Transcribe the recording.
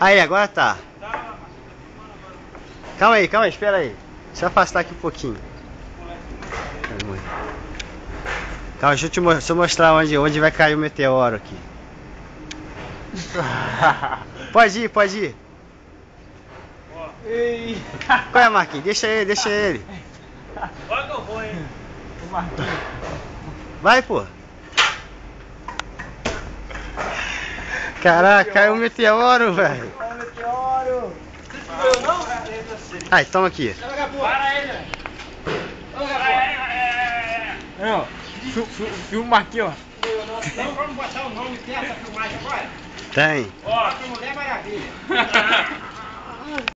Aí, agora tá. Calma aí, espera aí. Deixa eu afastar aqui um pouquinho. Calma, deixa eu mostrar onde vai cair o meteoro aqui. Pode ir. Ei. Qual é, Marquinhos? Deixa ele. Olha que eu vou, hein? O Marquinhos. Vai, pô. Caraca, caiu o meteoro, velho. Olha o meteoro. Você não? Ai, toma aqui. Para ele, velho. Não, filma aqui, ó. Não vamos botar o nome dessa filmagem agora? Tem. Ó, Mulher Maravilha.